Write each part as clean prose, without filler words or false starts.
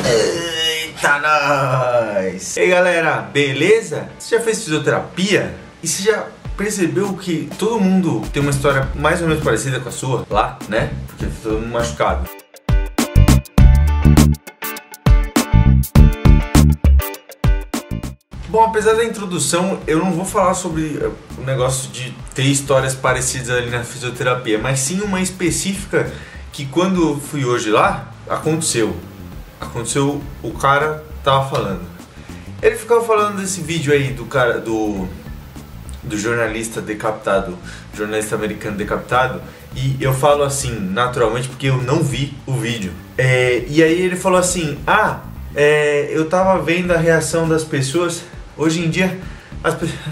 Eita, nós! E aí, galera, beleza? Você já fez fisioterapia? E você já percebeu que todo mundo tem uma história mais ou menos parecida com a sua lá, né? Porque foi todo mundo machucado. Bom, apesar da introdução, eu não vou falar sobre o negócio de ter histórias parecidas ali na fisioterapia, mas sim uma específica que quando eu fui hoje lá, aconteceu, o cara tava falando. Ele ficava falando desse vídeo aí do cara, do jornalista decapitado, jornalista americano decapitado, e eu falo assim, naturalmente, porque eu não vi o vídeo. E aí ele falou assim, eu tava vendo a reação das pessoas, hoje em dia, as pessoas...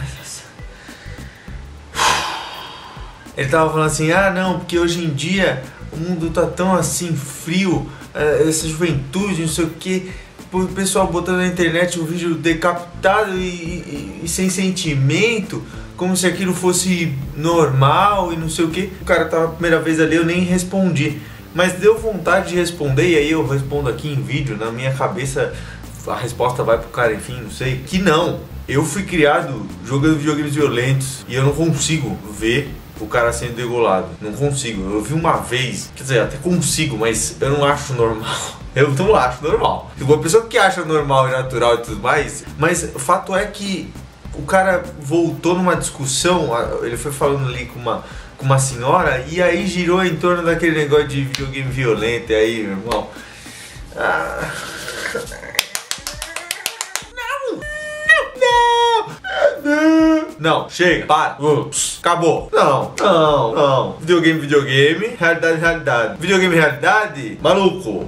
Ele tava falando assim, não, porque hoje em dia o mundo tá tão assim, frio, essa juventude, não sei o que, o pessoal botando na internet um vídeo decapitado e sem sentimento, como se aquilo fosse normal e não sei o que. O cara tava a primeira vez ali, eu nem respondi, mas deu vontade de responder, e aí eu respondo aqui em vídeo, na minha cabeça a resposta vai pro cara, enfim, não sei, que não. Eu fui criado jogando videogames violentos e eu não consigo ver o cara sendo degolado, não consigo. Eu vi uma vez, quer dizer, até consigo, mas eu não acho normal. Eu não acho normal. Uma pessoa que acha normal e natural e tudo mais, mas o fato é que o cara voltou numa discussão, ele foi falando ali com uma senhora, e aí girou em torno daquele negócio de videogame violento, e aí, meu irmão... Não, chega, para, acabou. Não. Videogame, realidade. Videogame, maluco.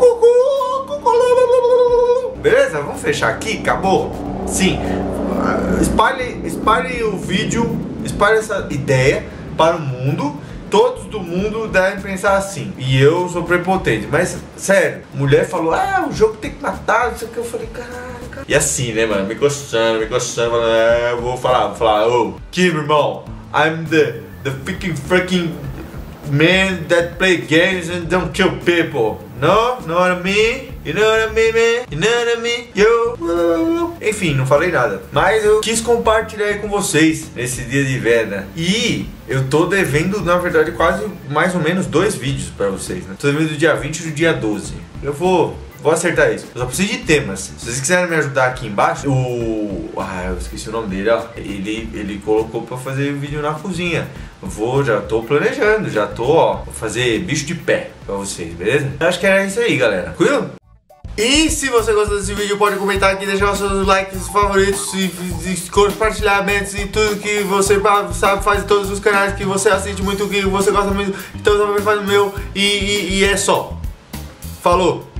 Beleza? Vamos fechar aqui, acabou? Sim. Espalhe o vídeo, espalhe essa ideia para o mundo. Todos do mundo devem pensar assim. E eu sou prepotente, mas sério, mulher falou, o jogo tem que matar, não sei o que. Eu falei, caralho. E assim, né, mano, me coçando, eu vou falar, Kim, irmão, I'm the freaking man that play games and don't kill people. No? Know what I mean? You know what I mean, man? You know what I mean? Yo! Enfim, não falei nada. Mas eu quis compartilhar aí com vocês nesse dia de venda. E eu tô devendo, na verdade, quase mais ou menos 2 vídeos pra vocês, né? Tô devendo do dia 20 e do dia 12. Eu vou acertar isso. Eu só preciso de temas. Se vocês quiserem me ajudar aqui embaixo, eu esqueci o nome dele, ó. Ele colocou pra fazer vídeo na cozinha. Já tô planejando, vou fazer bicho de pé pra vocês, beleza? Eu acho que era isso aí, galera. Tranquilo? E se você gostou desse vídeo, pode comentar aqui, deixar os seus likes favoritos e compartilhamentos e tudo que você sabe, faz em todos os canais que você assiste muito, que você gosta muito. Então também faz o meu e é só. Falou!